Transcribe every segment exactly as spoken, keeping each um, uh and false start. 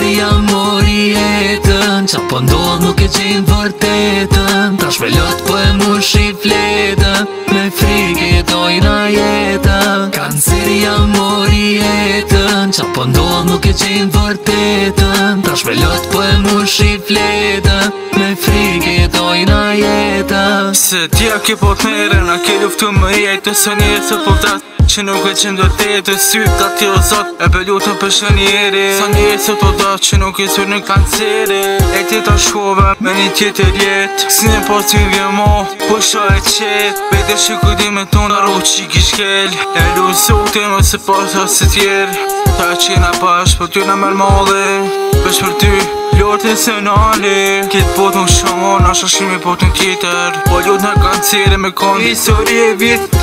Kanceri jam mori jetën, qa po ndodh nuk e qenë vërtetën. Ta shpelot po e mushi fletën, me frikë jetojna jetën. Kanceri jam mori jetën, qa po ndodh nuk e qenë vërtetën. Ta shpelot po e mushi fletën, me frikë jetojna jetën. Se tja ki po t'merën, a ke luftu më jetë, së njësë po vdatë që nuk e qenë vërtetë. Sytë ka tjo sot, e për lutën për shënjeri. Sa njësë të da që nuk i sur në kanceri. E ti ta shkove me një tjetër jetë, si një pas t'ju vje mo, po sha e qetë. Vete që kujtime tonë, aro që i kishkel. E lu sotin më se pasa se tjerë. Ta qena pash, për ty në mërmalli, pesh për ty lortin se nali. Kitë pot nuk shamon, asha shimi pot në tjetër. Po lut në kanceri me konë histori e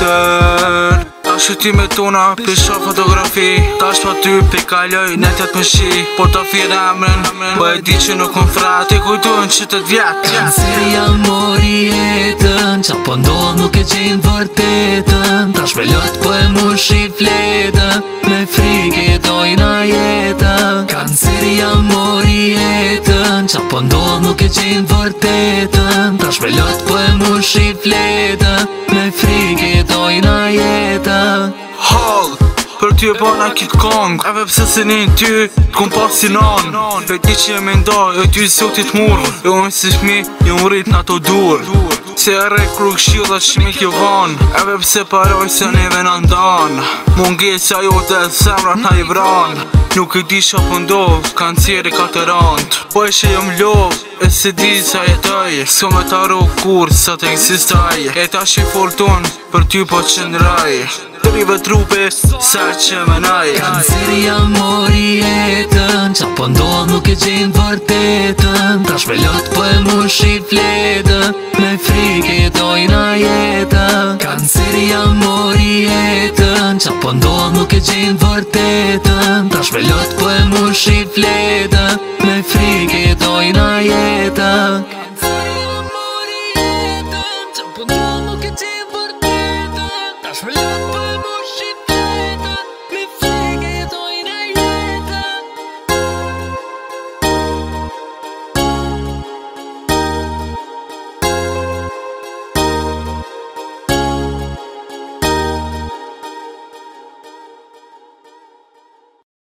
vitër. Ta shuti me tona, pisha fotografi. Ta shpa ty pe kaloj, netet me shi. Po ta fire emren, po e di që nuk më frat. Ti kujtojnë që të t'vjetë. Kanceri jam mori jetën, qa po ndodh nuk e qenë vërtetën. Ta shpelot po e mushi fletën, me frikë jetojna jetën. Kanceri jam mori jetën, qa po ndodh nuk e qenë vërtetën. Ta shpelot po e mushi fletën, me frikë jetojna jetën. Hall, për ty e bana kitë kong, edhe pse se një ty t'kom pas si nan. Për ti që e me nda, e ty sotit murë, e unë si shmi, e unë rrit në ato dur. Se e re kru këshil dhe shmi kjo van, edhe pse paroj se neve në ndan. Mungesa jote e semrat na i vran, nuk e di qa po ndodh, kanceri ka të rand. Po e që jom lov, e se di sa jetoj, s'ko me t'aro kur sa t'eksistaj. E ta shi fortun, për ty po qëndraj, rive trupe, sa që menaj. Kanceri jam mori jetën, qa po ndodh nuk e qenë vërtetën. Ta shpelot po e mushi fletën, me frikë jetojna jetën. Kanceri jam mori jetën, qa po ndodh nuk e qenë vërtetën. Ta shpelot po e mushi fletën, me frikë jetojna jetën.